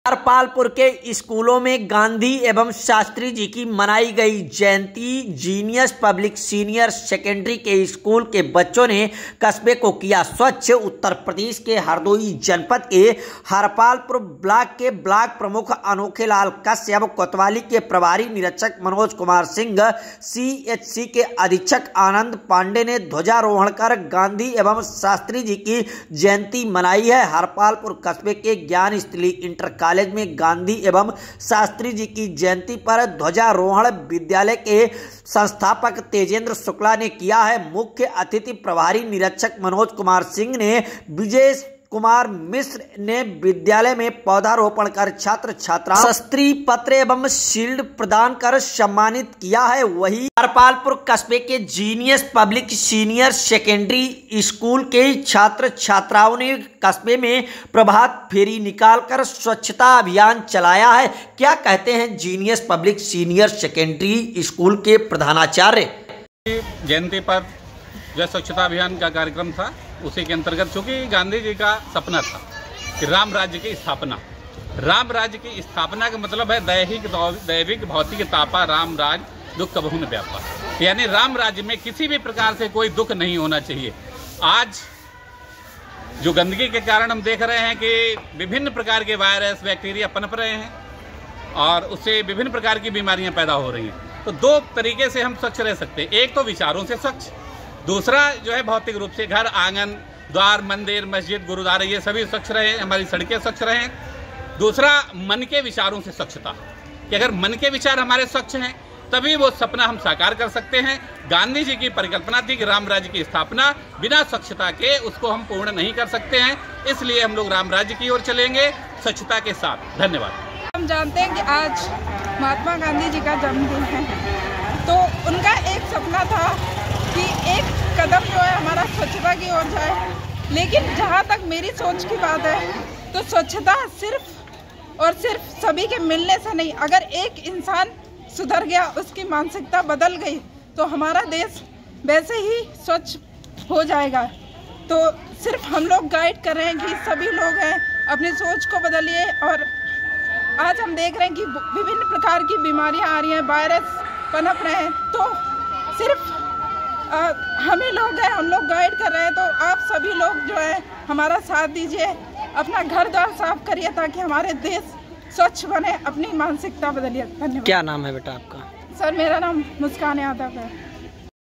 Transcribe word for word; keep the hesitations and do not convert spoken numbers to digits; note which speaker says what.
Speaker 1: हरपालपुर के स्कूलों में गांधी एवं शास्त्री जी की मनाई गई जयंती। जीनियस पब्लिक सीनियर सेकेंडरी के स्कूल के बच्चों ने कस्बे को किया स्वच्छ। उत्तर प्रदेश के हरदोई जनपद के हरपालपुर ब्लॉक के ब्लॉक प्रमुख अनोखे लाल कश्यप, कोतवाली के प्रभारी निरीक्षक मनोज कुमार सिंह, सीएचसी के अधीक्षक आनंद पांडे ने ध्वजारोहण कर गांधी एवं शास्त्री जी की जयंती मनाई है। हरपालपुर कस्बे के ज्ञान स्थली इंटर कॉलेज में गांधी एवं शास्त्री जी की जयंती पर ध्वजारोहण विद्यालय के संस्थापक तेजेंद्र शुक्ला ने किया है। मुख्य अतिथि प्रभारी निरीक्षक मनोज कुमार सिंह ने विजय कुमार मिश्र ने विद्यालय में पौधारोपण कर छात्र छात्राओं शास्त्री पत्र एवं शील्ड प्रदान कर सम्मानित किया है। वही हरपालपुर कस्बे के Genius Public Senior Secondary School के छात्र छात्राओं ने कस्बे में प्रभात फेरी निकालकर स्वच्छता अभियान चलाया है। क्या कहते हैं Genius Public Senior Secondary School के प्रधानाचार्य?
Speaker 2: जयंती पर जो स्वच्छता अभियान का कार्यक्रम था उसी के अंतर्गत, चूँकि गांधी जी का सपना था कि राम राज्य की स्थापना, राम राज्य की स्थापना का मतलब है दैहिक दैविक भौतिक तापा राम राज दुख कबहू न व्यापा, यानी राम राज्य में किसी भी प्रकार से कोई दुख नहीं होना चाहिए। आज जो गंदगी के कारण हम देख रहे हैं कि विभिन्न प्रकार के वायरस बैक्टीरिया पनप रहे हैं और उससे विभिन्न प्रकार की बीमारियां पैदा हो रही हैं। तो दो तरीके से हम स्वच्छ रह सकते हैं, एक तो विचारों से स्वच्छ, दूसरा जो है भौतिक रूप से घर आंगन द्वार मंदिर मस्जिद गुरुद्वारे ये सभी स्वच्छ रहें, हमारी सड़कें स्वच्छ रहें। दूसरा मन के विचारों से स्वच्छता, कि अगर मन के विचार हमारे स्वच्छ हैं तभी वो सपना हम साकार कर सकते हैं। गांधी जी की परिकल्पना थी कि राम राज्य की स्थापना बिना स्वच्छता के उसको हम पूर्ण नहीं कर सकते हैं, इसलिए हम लोग राम राज्य की ओर चलेंगे स्वच्छता के साथ। धन्यवाद।
Speaker 3: हम जानते हैं कि आज महात्मा गांधी जी का जन्मदिन है, तो उनका एक सपना था कि एक कदम जो है हमारा स्वच्छता की ओर जाए। लेकिन जहाँ तक मेरी सोच की बात है तो स्वच्छता सिर्फ और सिर्फ सभी के मिलने से नहीं, अगर एक इंसान सुधर गया, उसकी मानसिकता बदल गई तो हमारा देश वैसे ही स्वच्छ हो जाएगा। तो सिर्फ हम लोग गाइड कर रहे हैं कि सभी लोग हैं अपनी सोच को बदलिए। और आज हम देख रहे हैं कि विभिन्न प्रकार की बीमारियां आ रही हैं, वायरस पनप रहे हैं, तो सिर्फ आ, हमें लोग हैं, हम लोग गाइड कर रहे हैं। तो आप सभी लोग जो है हमारा साथ दीजिए, अपना घर द्वार साफ करिए ताकि हमारे देश स्वच्छ बने, अपनी मानसिकता बदलिए। धन्यवाद।
Speaker 1: क्या नाम है बेटा आपका?
Speaker 3: सर मेरा नाम मुस्कान यादव है।